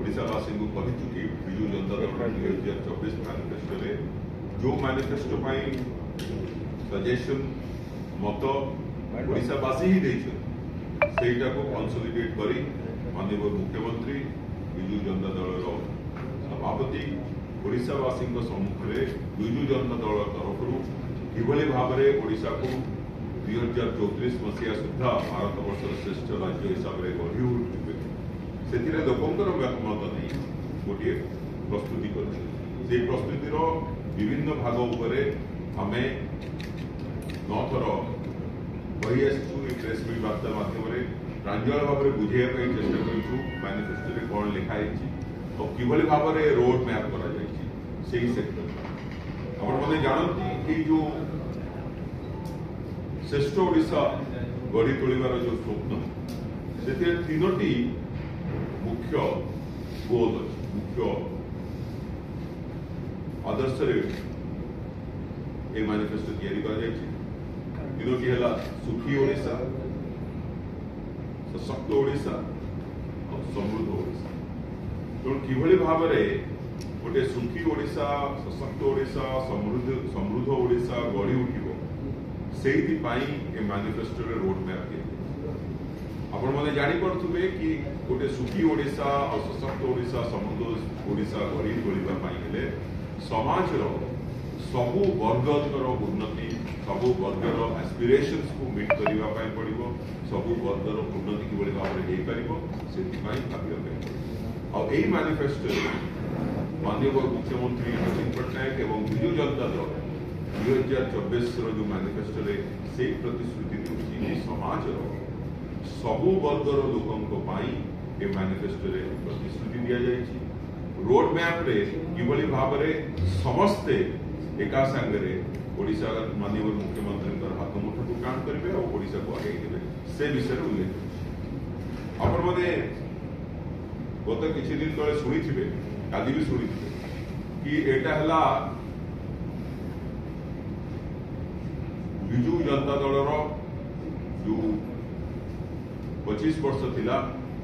ओडिशावासी को कही कि विजु जनता दल 2024 मैनिफेस्टो जो मैनिफेस्टो सजेशन मत ओडिशावासी ही देटा को कंसोलिडेट कर माननीय मुख्यमंत्री विजु जनता दल सभापति ओडिशावासी सम्मुखें विजु जनता दल तरफ किभली भाव में ओडिशा को 2034 मसीहा सुधा भारत वर्षर श्रेष्ठ राज्य हिसाब से गढ़ी उठे से लोकंर मत नहीं गोटे प्रस्तुति कर प्रस्तुतिर विभिन्न भाग उपर आम 9 थर कही आसू प्रेस मीट वार्ता मध्यम प्रांजल भाव में बुझाई चेष्टा करूँ मैनिफेस्टो कौन लिखाई और किभली भाव में रोड मैप कर सेक्टर आप जानती जो श्रेष्ठ ओडिशा गढ़ी तोड़ार जो स्वप्न से 3टी मुख्य गोल मुख्य आदर्श मैनिफेस्टो तीनोटी है सुखी ओडिशा सशक्त ओडिशा और समृद्ध ओडिशा तेणु किभली भाव में गोटे सुखी ओडिशा सशक्त ओडिशा समृद्ध ओडिशा गढ़ी उठिब से मैनिफेस्टो रोड मैप आपण मैंने जापे कि गोटे सुखी ओडिशा और सशक्त ओडिशा समृद्ध ओडिशा गढ़ी तोड़ापे समाज सबु वर्गर उन्नति सबु वर्गर एस्पिरेशंस को मीट करने पड़ो सबु वर्गर उन्नति किभली भाव में हो पार से भाव यही मैनिफेस्टो माननीय मुख्यमंत्री नवीन पट्टनायक एवं विजु जनता दल 2024 जो मैनिफेस्टो से प्रतिश्रुति दूसरी समाज सबु वर्गर लोकों मैनिफेस्टो प्रतिश्रुति दि जाए रोड मैप रे किभली भाव में समस्ते एका सांगे ओडिशा माननीय मुख्यमंत्री हाथ मुठा को काम करेंगे और ओडिशा को आगे देवे से विषय उल्लेख आपण मैंने गत किसी दिन तले शुणी काली भी शुणी कि एटा है विजु जनता दल जो 25 वर्ष थिला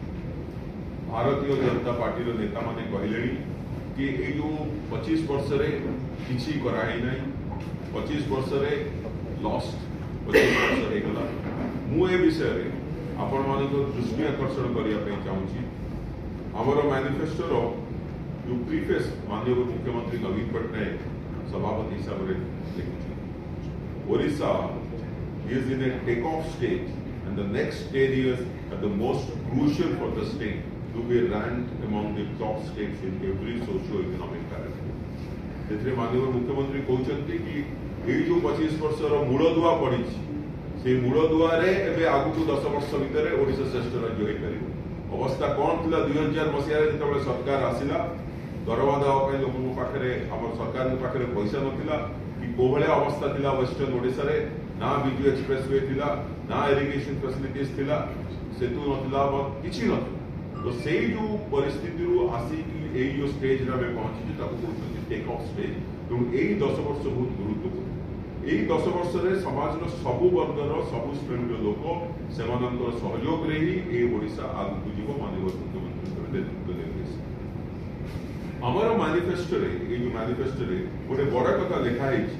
भारतीय जनता पार्टी नेता माने कहले कि ये जो 25 वर्ष रे किसी कराई ना 25 वर्ष रे लॉस्ट 25 वर्ष हो गला मु ए विषय रे आपण मान दृष्टि आकर्षण करने चाहूँगी आमर मैनिफेस्टोर जो प्रीफेस माननीय मुख्यमंत्री नवीन पट्टनायक सभापति हिसाब से लिखुच्छे Odisha is in a take-off stage and the next 10 years are the most crucial for the state to be ranked among the top states in every socio-economic parameter. इसलिए माननीय मुख्यमंत्री कहते कि ये जो 25 वर्षर मूलदुआ पड़ी से मूलदुआरे आगु को 10 वर्ष भितर ओडिशा श्रेष्ठ राज्य हो पार अवस्था कौन थी 2000 मसीह जो सरकार आसला दरवा देवाई लोक पाखे आम सरकार पाखे पैसा नाला कि कौ भाया अवस्था थी वेस्टर्न ओडिशा रे ना विजु एक्सप्रेसवे थिला ना इरिगेशन फैसिलिटीज थिला सेतु नथिला किछि नथिला तो से जो परिस्थिति आसिक ए जो स्टेज रे हमें पहुंची कहते टेक ऑफ स्टेज तो यही 10 वर्ष बहुत गुरुत्वपूर्ण यही 10 वर्ष रे समाज सबु वर्गर सबु श्रेणी लोक से सहयोग रे ही ओडिशा आगु जीव माननीय मुख्यमंत्री नेतृत्व निर्देश आमर मैनिफेस्टो रे ये जो मैनिफेस्टो रे गोटे बड़ कथा लिखा है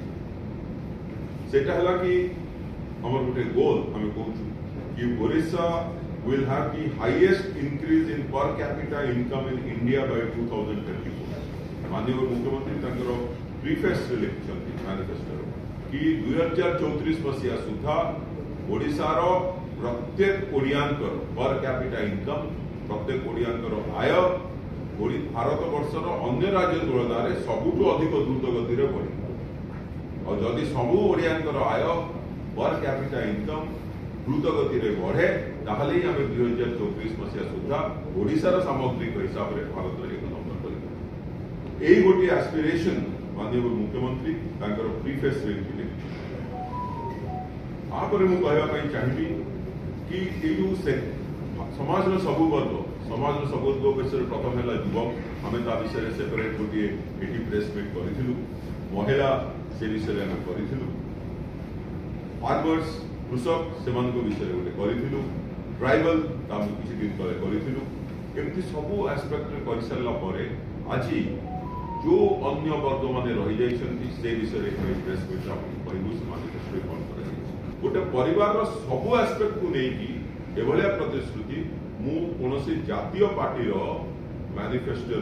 सेटा हला कि हमर गोटे गोल हमें कहूँ कि Odisha will have the highest increase in per capita income in India by 2024 माननीय मुख्यमंत्री प्रीफेस लिखिंट मैनिफेस्टो कि 2034 मसीहा सुधा ओडिशार प्रत्येक ओडियांकर पर कैपिटा इनकम प्रत्येक ओडियांकर आय भारत वर्षर अन्य राज्य तुलन सबुठ अधिक द्रुत गति बढ़ और जदि सबू ओडियांकर आय पर कैपिटा इनकम द्रुत गति में बढ़े ताहले ही आम 2034 मसीहा सुधा ओडिशार सामग्रिक हिसाब से भारत एक नंबर कर यही गोटे एस्पिरेशन माननीय मुख्यमंत्री प्रीफेस लिखिले आपर मु कहवाई चाहिए कि ये समाज सबु वर्ग विषय प्रथम है युवक आम ता विषय सेपरेट गोटे ये प्रेस मीट करूँ महिला से विषय आम करूँ फार्मर्स कृषक से विषय गोटे करूँ ट्राइबल किसी दिन तले करूँ एमती सब आस्पेक्ट कर सारा आज जो अन्य वर्ग मैंने रही जाइछन्ति से विषय में प्रेस मीट कहूँ से मैनिफेस्टो कौन कर गोटे परिवार सब आस्पेक्ट को लेकिन एभलिया प्रतिश्रुति मु कौन जातीय पार्टी मैनिफेस्टो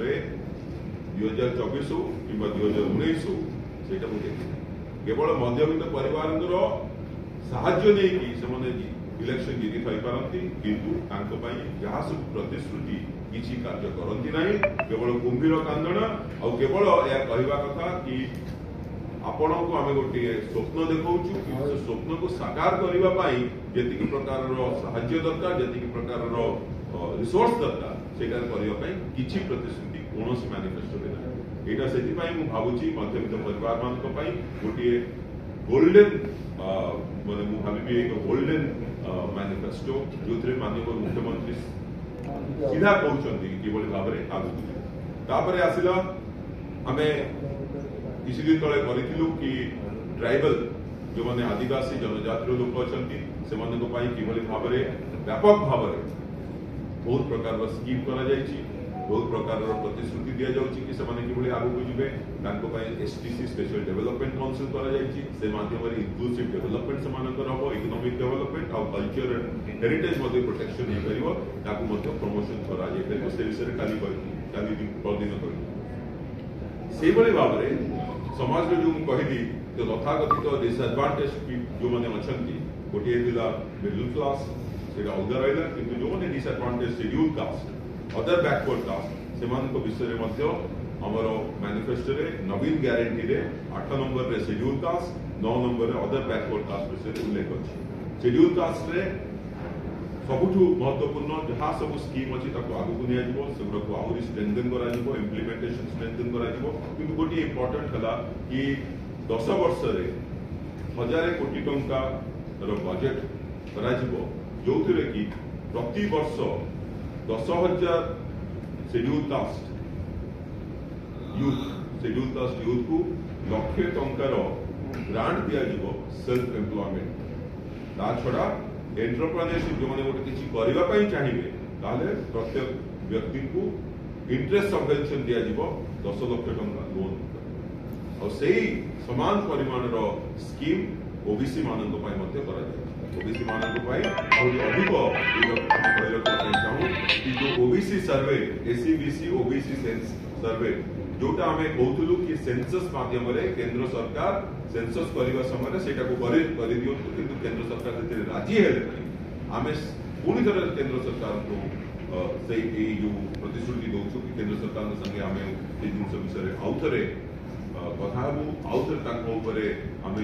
2024 हो कि 2019 हो से देखी केवल मध्यवित्त परिवार साहाय्य नहीं कि इलेक्शन जीति पारती किंतु जहाँ सब प्रतिश्रुति किसी कार्य करती नहीं केवल कुंभीर कांदना और केवल यह कहवा कथा कि आपण को आम गोटे स्वप्न देखा से स्वप्न को साकार करने जी प्रकार साहाय्य दरकार जी प्रकार रिसोर्स दरकार से किसी प्रतिश्रुति कौन मैनिफेस्टो ना यहाँ से भावुची मध्यवित्त परिवार मान गोटे गोल्डन माने मु भावी एक गोल्डन मैनिफेस्टो जो माननीय मुख्यमंत्री सीधा कहते किभली भाव में आगे आसला आम किसी दिन तले करूँ कि ट्राइबल जो मैंने आदिवासी जनजातिर लोक अच्छा से किभली भाव में व्यापक भाव में बहुत प्रकार स्कीम कर बहुत प्रकार प्रतिश्रुति दि जाऊँगी कि किभली आगू जी एसटीसी स्पेशल डेवलपमेंट काउंसिल कर माध्यम इनक्लूसिव डेवलपमेंट से इकोनॉमिक डेवलपमेंट और कल्चर एंड हेरिटेज प्रोटेक्शन हो प्रमोशन कर से विषय काली परदिन कर भाव में समाज में जो कहली जो तथाकथित डिसएडवांटेज जो मैंने अच्छा गोटे मिडिल क्लास से अलग रहा कि जो मैंने disadvantage schedule caste other backward caste से विषय में आमर मैनिफेस्टो नवीन ग्यारंटी रे 8 नंबर रे शेड्यूल कास्ट 9 नंबर रे अदर बैकवर्ड कास्ट विषय उल्लेख अच्छे शेड्यूल कास्ट रे सबुठु महत्वपूर्ण जहाँ सब स्कीम अच्छी आगू निगुक आहरी स्ट्रेंथन कर इम्प्लीमेंटेशन स्ट्रेंथन कर गोटे इम्पोर्टेंट है कि 10 वर्ष 1000 कोटी टंकार बजेट जो कि प्रति वर्ष 10,000 शेड्यूल कास्ट यूथ को लक्षे टंकार ग्रांट दिज्व सेल्फ एम्प्लॉयमेंट ता छड़ा एंटरप्रेन्योरशिप जो मैंने गोटे किसी करने चाहिए ताले प्रत्येक व्यक्ति को इंटरेस्ट सबवेंशन दिज्व 10 लाख टंका लोन और से समान परिमाण स्कीम ओबीसी मान ओबीसी मान अधिक चाहूँ कि जो OBC survey SEBC OBC survey जोटा आम कहूलु कि सेंसस माध्यम केंद्र सरकार सेंसस करने समय से कर दिंतु कि केंद्र सरकार से राजी है आम पुणी थे केंद्र सरकार को से जो प्रतिश्रुति दौचु कि केंद्र सरकार संगे आम जिन विषय आउ थे कथा आउ थे आम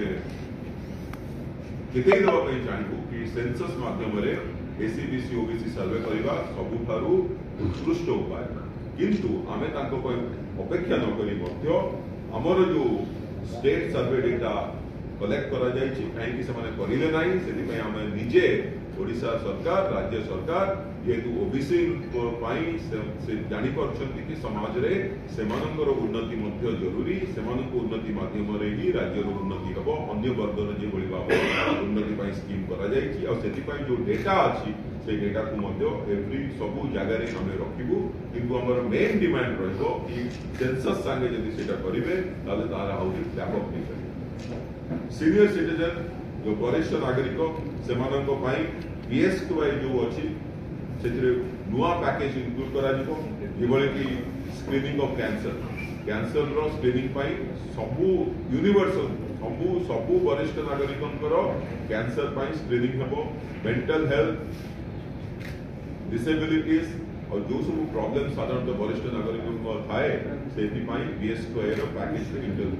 जितई देवाई चाहू कि सेंसस माध्यम एसीबीसी ओबीसी सर्वे करने सबुठारु उत्कृष्ट उपाय किंतु आमे अपेक्षा नक आमर जो स्टेट सर्वे डेटा कलेक्ट करा कहीं से आम निजे ओडिशा सरकार राज्य सरकार जेहेतु ओबीसी से जापर कि समाज रे सेमानंकर उन्नति जरूरी से उन्नति माध्यम ही राज्यर उन्नति हम अन्य वर्गर जो भाव उन्नति स्कीम कर जो डेटा अच्छी से डेटा को एवरी सबू जगार आम रखू किंतु आम मेन डिमांड रही सेंसस सांगे जदि करेंगे तार आहरी व्यापक नहीं पारे सीनियर सिटीजन जो वरिष्ठ नागरिक से PSQI जो अच्छी से नुआ पैकेज इनक्लूड कर कि स्क्रीनिंग ऑफ कैंसर रो स्क्रीनिंग सबू यूनिवर्सल सबू वरिष्ठ नागरिकों कैंसर स्क्रीनिंग हम मेंटल हेल्थ डिसेबिलिटीज और जो सब प्रॉब्लम साधारणतः वरिष्ठ नागरिकों थाए से PSQI रो पैकेज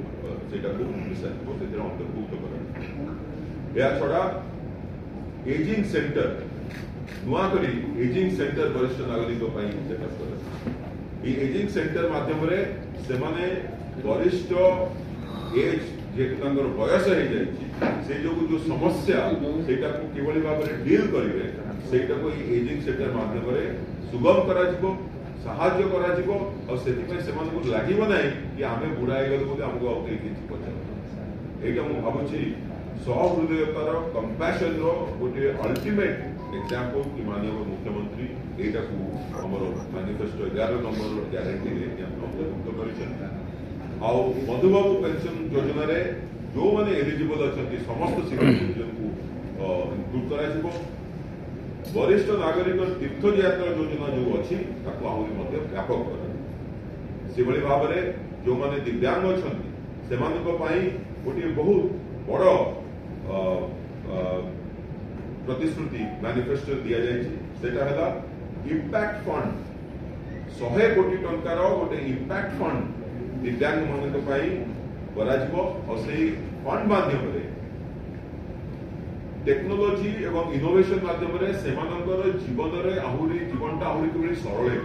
अंतर्भुक्त कर छड़ा एजिंग सेंटर नुआ करी एजिंग सेंटर वरिष्ठ नागरिक सेटअप कर एजिंग सेंटर माध्यम से माने वरिष्ठ एज जेहेतु बयस हो जाए जो समस्या से किभली भाव में डील करेंगे से एजिंग सेंटर माध्यम सुगम कर साहाय्य कर लगे ना कि आम बुढ़ा गलु आमको पचार यहाँ मुझे भावुँ सहृदयतार कंपैशन गोटे अल्टीमेट एग्जाम्पल कि माननीय मुख्यमंत्री एटा को हमर मैनिफेस्टो 11 नंबर ग्यारंटी अंतर्भुक्त कर मधुबाबू पेंशन योजना रे जो माने एलिजिबल अच्छा समस्त सीनियर सिटीजन को इंक्लूड करा वरिष्ठ नागरिक तीर्थ यात्रा योजना जो अच्छी आहरी व्यापक कर भाव में जो माने दिव्यांग अच्छा गोटे बहुत बड़ प्रतिश्रुति मैनिफेस्टो दि जाता इम्पैक्ट फंड 100 कोटी टंकार गोटे इम्पैक्ट फंड दिव्यांग मान फंड माध्यम टेक्नोलोजी एवं इनोवेशन माध्यम जीवन रे आहरी जीवनटा आहरी किभली सरल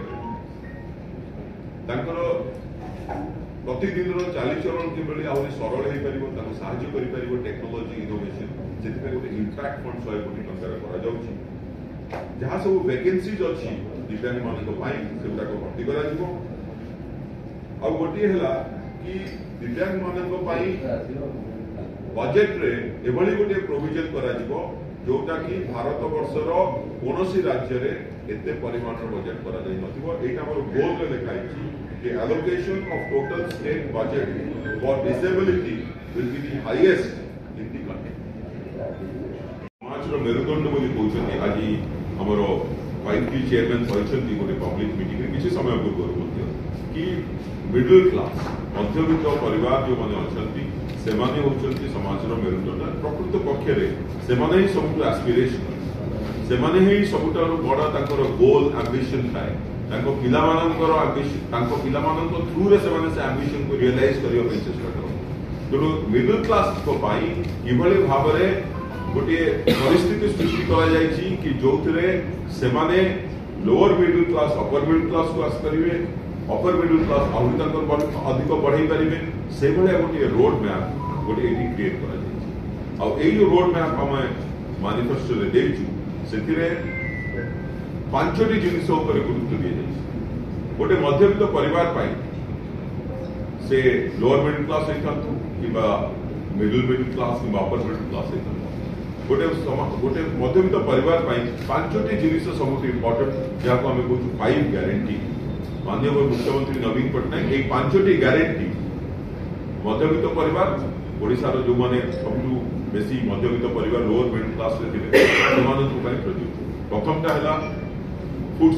प्रतिदिन चालीचरण किभली आहरी सरल हो पार साहाय्य कर टेक्नोलोजी इनोवेशन से गोटे इम्पैक्ट फंड 100 कोटी टंकार जहाँ सब वैकेंसीज अच्छी दिव्यांग मानक भर्ती कर गोटे है कि दिव्यांग मान बजेट रे एभली गोटे प्रोविजन करा जोटा कि भारत वर्षर कौन राज्य रे एते परिमाण बजेट करा जाई नथिबो एटा हमर गोल रे लिखाई कि allocation of total state budget for disability will be the highest in the country समाज रो मेरुदंड बोली कहउछथि आज हमर वाइस चेयरमैन कहउछथि गोटे पब्लिक मीटिंग रे किछि समय पूर्व बोलथि कि मिडिल क्लास मध्यवित्त परिवार जो माने अछंती सेमाने होचंती समाजर मेरुदंड प्रकृत पक्षे सेमाने ही सबुठ एस्पिरेशन सेमाने ही सबुठार बड़ा तांकर गोल एम्बिशन थाए तांको पिला मानकर एम्बिशन तांको पिला मानक थ्रू रे सेमाने से एम्बिशन को रियलाइज करियो पे चेष्टा करन तो मिडिल क्लास को पाई किभली भाव रे गोटे परिस्थिति सृष्टि करा जायछि कि जोथरे सेमाने lower middle class upper middle class को आस करिवे अपर मिडिल क्लास आहरी तांकर अधिक बढ़ाई पारिबे से भले गोटे रोड मैप गोटे ये क्रिएट कर रोड मैप आम मैनिफेस्टो रे देचु से 5टी जिनिस गुरुत्व दी जाए गोटे मध्यवित्त परिवार से लोअर मिडिल क्लास होता मिडिल क्लास कि अपर मिडिल क्लास होता गोटे मध्यवित्त परिवार 5टी जिनिस सब इम्पोर्टेंट जहाँ को आम कहूँ 5 ग्यारंटी माननीय मुख्यमंत्री नवीन पट्टनायक ये 5टी ग्यारंटी मध्यवित्त परिवार ओडिशार जो माने सबुठु बेसी मध्यवित्त परिवार लोअर मिडिल क्लास रे थिले सेमानंकु पई प्रयुक्त प्रथमटा हला फूड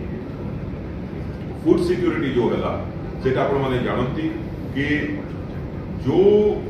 सिक्योरिटी जो हला सेटा आपण माने जानंती कि जो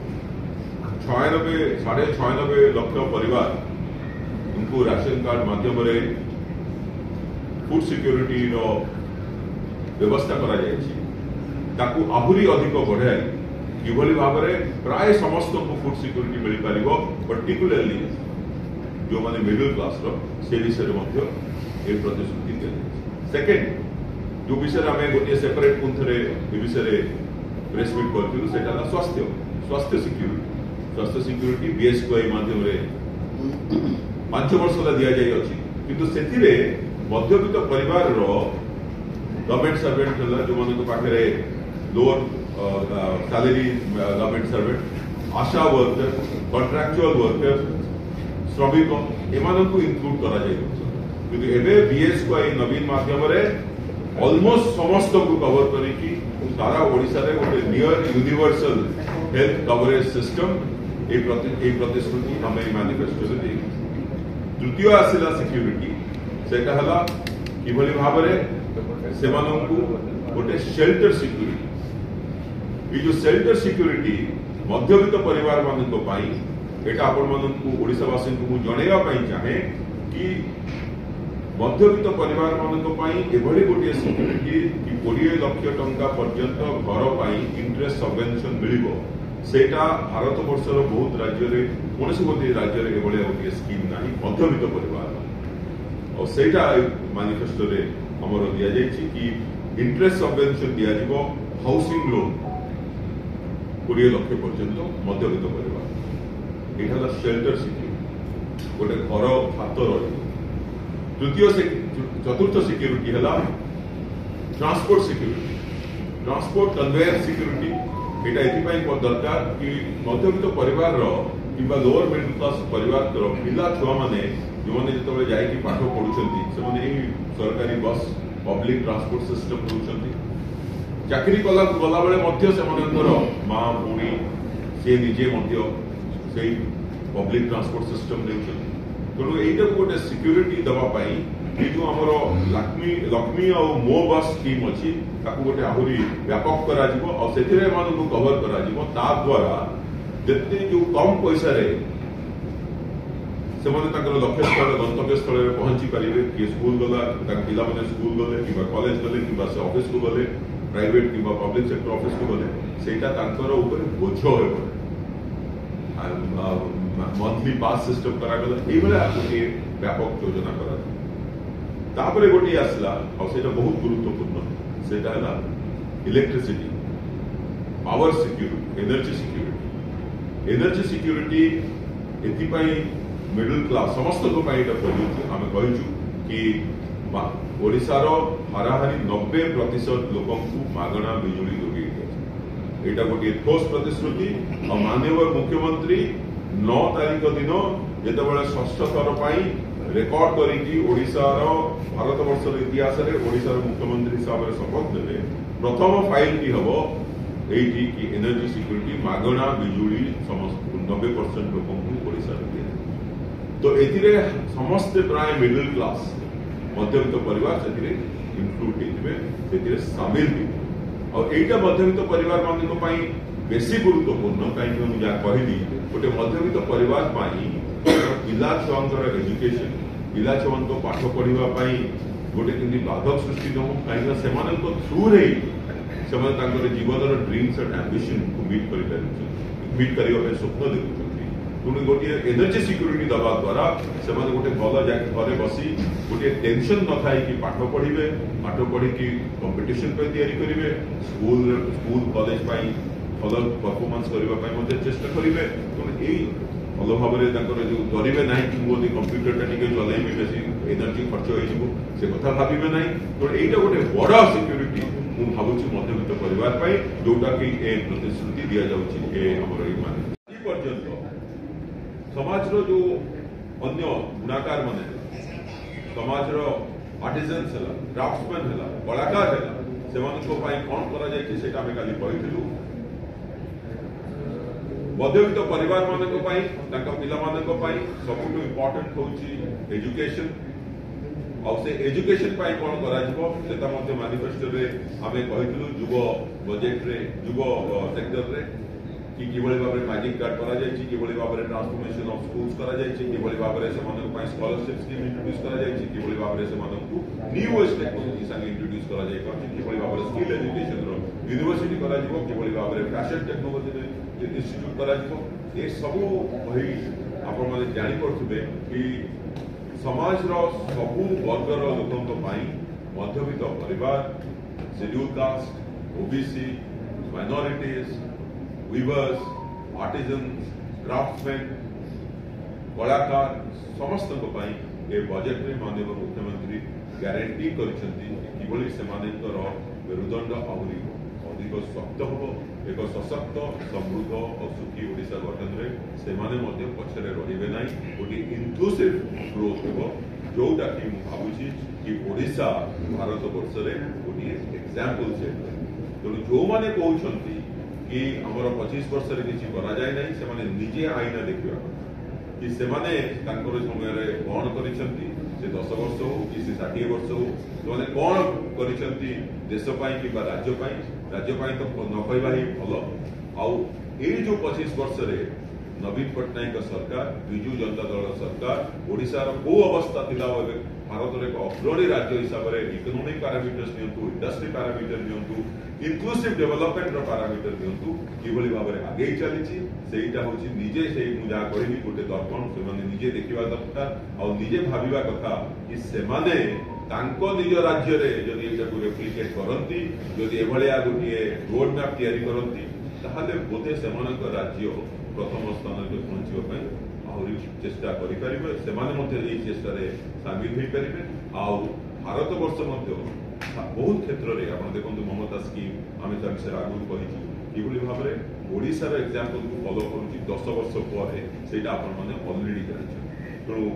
96.5 लाख परिवार उनको राशन कार्ड माध्यम रे फूड सिक्योरिटी रो व्यवस्था करा जायछि ताकू आहुरी अधिक बढ़ाई किभली भाव में प्राय समस्त को फूड सिक्योरिटी मिल पार पर्टिकुलरली जो माने मिडिल क्लास से विषय में प्रतिश्रुति दी सेकेंड जो विषय आम गोटे सेपरेट पुंथरे विषय प्रेस मीट करूँ स्वास्थ्य सिक्योरिटी बीएसकेवाई माध्यम 5 वर्ष दि जाए किंतु से मध्यवित्त परिवार गवर्नमेंट सर्वेंट जो मान पाखे lower salary government servant ASHA worker contractual worker श्रमिक एमान को इंक्लूड करा किंतु एबे बीएसकेवाई नवीन माध्यम ऑलमोस्ट समस्त को कवर करिकी सारा ओडिशा रे गोटे near universal health coverage system ए प्रतिश्रुति हम मैनिफेस्टो रे तृतीय आसिला सिक्योरिटी सेटा हला किभली भाव में सेमानंकु गोटे शेल्टर सिक्योरिटी ये जो शेल्टर सिक्योरिटी मध्यवित्त परिवार मानक पाई एटा आपण मानकु ओडिशावासी को जणैया पाई चाहे कि मध्यवित्त परिवार मानक पाई एभली गोटे सिक्योरिटी कि 20 लाख टंका पर्यंत घर पाई इंटरेस्ट सबवेंशन मिलिबो सेटा भारत वर्षर बहुत राज्य रे कोनसे गोटे राज्य रे एभली गोटे स्कीम नाही मध्यवित्त परिवार और सेटा मैनिफेस्टो रे हमर दिया जायछि कि इंटरेस्ट सबवेंशन दिया जिवो हाउसिंग लोन 20 लाख पर्यंत मध्यवित्त परिवार एटा शेल्टर सिक्योरिटी गोटे घर हाथ रही तृतीय चतुर्थ सिक्योरिटी है transport security transport conveyor security एटा एथिपाई दरकार कि मध्यवित्त परिवार कि लोअर मिडिल क्लास परिवार पिला छुआ माने जो जो जाकि पाठ पढ़ुंट से सरकारी बस पब्लिक ट्रांसपोर्ट सिस्टम दौरान चाकरी कला गला बेले से माँ भूणी सी निजे से पब्लिक ट्रांसपोर्ट सिस्टम देउछन तेणु एटा गोटे सिक्योरिटी दवापाई ये जो आमर लक्ष्मी और मो बस स्कीम अच्छी गोटे आहरी व्यापक करा कवर करा द्वारा जिते जो कम पैसा से लक्ष्य स्थल गंतव्य स्थल में पहुंची पारे किए स्कूल गला पे स्कूल गले कि कॉलेज गले कि ऑफिस को गले प्राइवेट कि पब्लिक सेक्टर ऑफिस को गले से बोझ हो मंथली पास सिस्टम करागला गोटे व्यापक योजना करा गोटे आसला और बहुत गुरुत्वपूर्ण से electricity power security energy security एथिपाई मिडिल क्लास समस्त आम कहूँ कि ओडिशार हाराहारी 90% लोक मागणा बिजुली जोगे यहाँ गोटे ठोस प्रतिश्रुति और माननीय मुख्यमंत्री 9 तारीख दिन जिते षष्ठ थर रेकर्ड करी ओडिशार भारत वर्ष इतिहास ओडिशार मुख्यमंत्री हिसाब से शपथ ने प्रथम फाइल टी हम ये कि एनर्जी सिक्योरिटी मागणा बिजुली समस्त 90% लोक ओडिशा दिए तो ये समस्ते प्राय मिडिल क्लास मध्यवित्त परिवार से इनक्लूड होते सामिल होते और यहाँ मध्यवित्त परिवार मान बेसी गुरुत्वपूर्ण कहीं मुझे कहली गोटे मध्यवित्त परिवार पिला छुआंकर एजुकेशन पिला छुआ पाठ पढ़ाई गोटे केमती बाधक सृष्टि न हो कहीं थ्रू रे जीवन ड्रीम्स एंड एम्बिशन को मीट करने स्वप्न देखुं पुणी गोटे एनर्जी सिक्योरिटी दवा द्वारा से गोटे भल घरे बसी गोटे टेंशन न था कि पाठ पढ़े पाठ पढ़ी कंपिटिशन करेंगे स्कूल कॉलेज भल परफॉर्मेंस करने चेष्टा करेंगे तेणु यही भल भाव में जो डरवे ना कि मुझे कंप्यूटर टी चलैबी बेसी एनर्जी खर्च हो से कथा भावे ना तेणु यहाँ गोटे बड़ सिक्योरिटी मुझे भावुँ मध्यवित्त परिवार जोटा कि प्रतिश्रुति दि जामर पर्यंत समाज रो जो अन्य गुणाकार माने समाज रो आर्टिजन्स है क्राफ्ट्समैन है कलाकार है से कौन करा जाए से काली कहलु मध्यवित्त परिवार मान पिला सबुठ इम्पोर्टेंट हूँ एजुकेशन और से एजुकेशन कौन करा मैनिफेस्टो रे आम कहलु युव बजेट रे युव सेक्टर रे कि भाव में मैजिक कार्ड कर भाव में ट्रांसफॉर्मेशन ऑफ स्कूल्स कर भाव में स्कॉलरशिप स्कीम इंट्रोड्यूस कर भाव में न्यू एज टेक्नोलॉजी संगे इंट्रोड्यूस कर भाव में स्किल एजुकेशन यूनिवर्सिटी कर भाव में फैशन टेक्नोलॉजी इंस्टीट्यूट कर ये सब आप जापे कि समाज सबू वर्गर लोकों मध्यवित्त परिवार schedule caste OBC minorities weavers artisans craftsman कलाकार समस्त ये बजेट में माननीय मुख्यमंत्री ग्यारंटी कर मेरुदंड आहरी अधिक शक्त हम एक सशक्त समृद्ध और सुखी ओडिशा गठन में से पछरे रे ना गोटे इनक्लूसिव ग्रोथ हो जोटा कि भावुँ कि ओडिशा भारत वर्ष में गोटे एग्जाम्पल सेट तेणु जो मैंने कहते कि आमर 25 वर्ष किसी करा जाए ना से निजे आईना देखा कि से समय कौन कर 10 वर्ष हो कि 60 वर्ष हो से कौन कर देशपाई कि राज्यपाई तो न कहवा ही भल आउ जो 25 वर्ष नवीन पट्टनायक सरकार विजु जनता दल सरकार ओडिशार को अवस्था थिला भारत एक अग्रणी राज्य हिसाब से इकोनॉमिक पैरामीटर्स नियंतु इंडस्ट्री पैरामीटर नियंतु इनक्लूसिव डेवलपमेंट पैरामीटर नियंतु किभली भाव में आगे चली सेटा हूँ निजे से जहाँ कहली गोटे दर्पण से निजे देखा दरकार और निजे भाविबा कथा कि सेमाने निज राज्य जदि रेप्लिकेट करती जदि एभलिया गोटे रोड मैप तैयारी करती ताहले बोधे से राज्य प्रथम स्थान में पहुंचवाई आहरी चेष्टा करेंगे से चेष्टा सामिल हो पारे भारत वर्ष बहुत क्षेत्र में आप देखो ममता स्कीम आम विषय आगुरी कही किभली भाव में ओडिशार एग्जाम्पल को फॉलो कर 10 वर्ष पर से अलरेडी जानते तेणु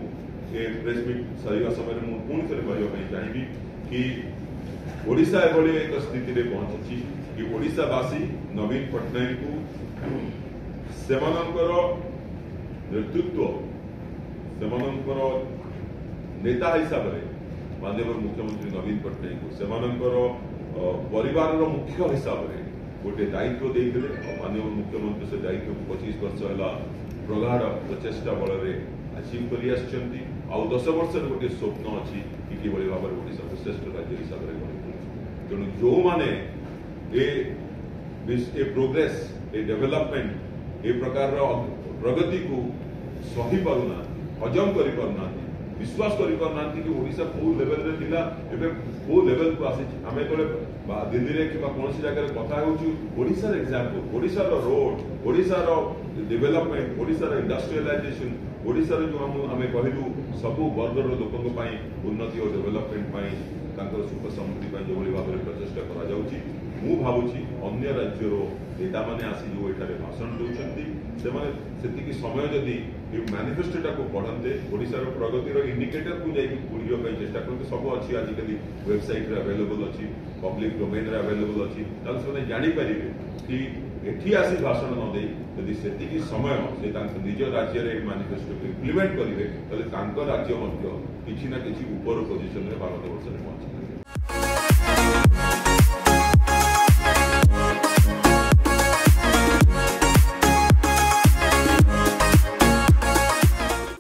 प्रेस मीट सारा समय पुणी थे कहवाई चाहिए कि ओडिशा एभली एक स्थिति में पहुंची कि ओडिशावासी नवीन पट्टनायक को सेमानंकर नेतृत्व सेमानंकर नेता हिसाब से माननीय मुख्यमंत्री नवीन पट्टनायक को सेमानंकर परिवार मुख्य हिसाब से गोटे दायित्व देते माननीय मुख्यमंत्री से दायित्व को 25 वर्ष है प्रगाढ़ प्रचेषा बल अचीव कर 10 वर्ष गोटे स्वप्न अच्छी कि किभली भाव में ओडिशा को श्रेष्ठ राज्य हिसाब से तेणु जो मैंने ए प्रोग्रेस ए डेवलपमेंट ए प्रकार प्रगति को सही पारुना हजम कर पारुना विश्वास कर पारुना कि ओडिशा को लेवल रे थिला एबे को लेवल को आसी आमे तले दिल्ली रे कि कौन जगह कथा होछु Odisha example Odisha road Odisha development Odisha industrialisation Odisha जो आम कहलु सबु वर्गर लोकों उन्नति और डेवलपमेंट सुख समृद्धि जो भाव में प्रचेषा करुँची अन्य राज्यर नेता मैंने आसी जो ये भाषण दूसरी समय जदि मैनिफेस्टोटा को पढ़ते ओडिशार प्रगतिर इंडिकेटर को जाइए चेष्टा करते सब अच्छी आजिकल वेबसाइट अवेलेबल अच्छी पब्लिक डोमेन अवेलेबल अच्छी से जापर कि एठी आसी भाषण न दे यदि से समय से निज राज्य में मैनिफेस्टो को इम्प्लीमेंट करेंगे राज्य किसी ना किसी ऊपर पोजिशन में भारत वर्ष में पहुंचे।